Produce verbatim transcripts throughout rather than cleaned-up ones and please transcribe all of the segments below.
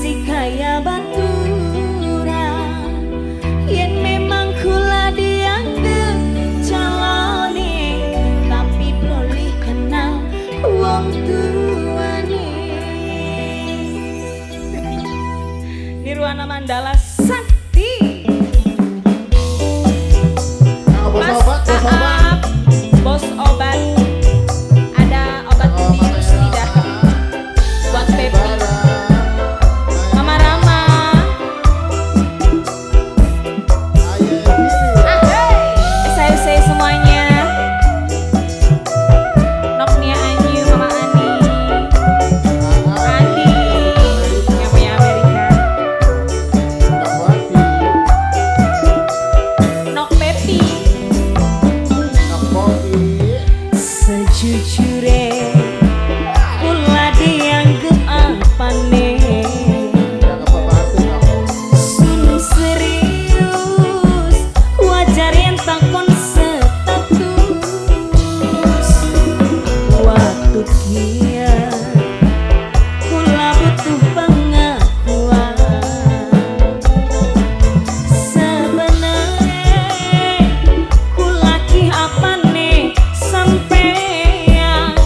masih kaya baturan. Yen memang kula dianggap calone, tapi boleh kenal wong tuane. Nirwana Mandala Sakti. Mas Aap, bos obat. Ada obat bius tidak buat Pepi. Mama Rama. Saya saya semuanya. Noknia Anyu, Mama Ani, Andi yang punya Amerika. Nok Pepi. Sejujurnya kula dianggep apane, sun serius wajar yen takon status. Waktu kia kula butuh pengakuan. Sebenarnya kula ki apane sampean,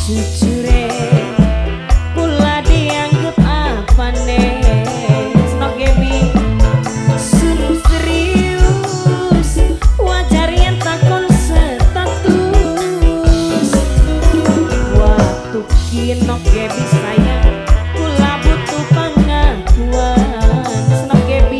Sejujure kula dianggap apane Snog Gebi sun serius wajar yen takon status waktu kino Gebi sayang kula butuh pengakuan Snog Gebi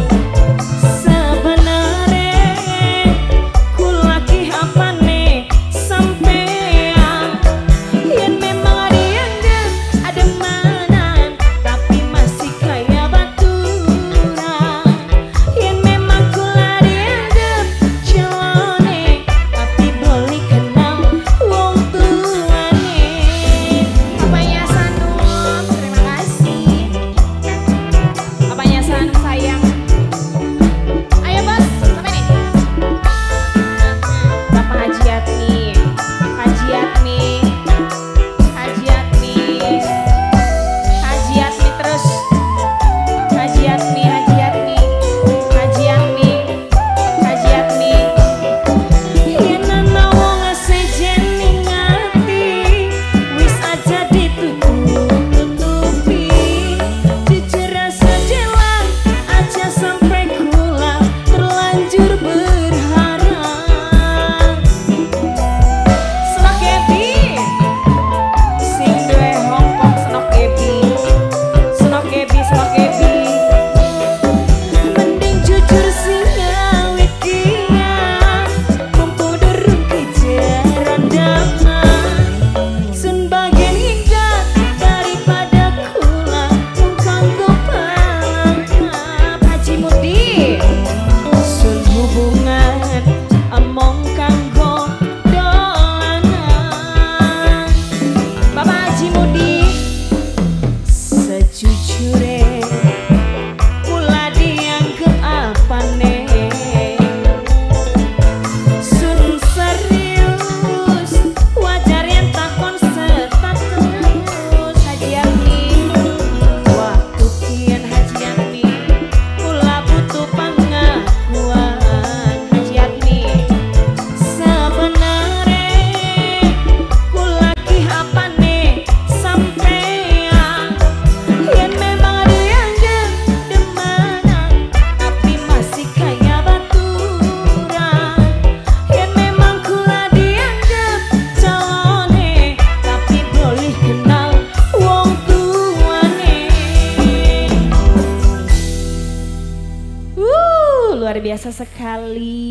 luar biasa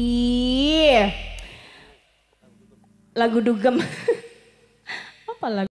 sekali lagu dugem apa lagu